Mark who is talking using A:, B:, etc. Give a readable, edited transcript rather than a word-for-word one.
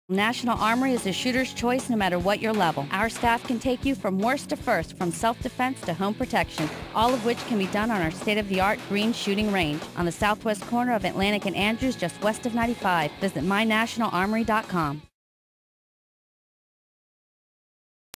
A: National Armory is a shooter's choice no matter what your level. Our staff can take you from worst to first, from self-defense to home protection, all of which can be done on our state-of-the-art green shooting range on the southwest corner of Atlantic and Andrews, just west of 95. Visit mynationalarmory.com.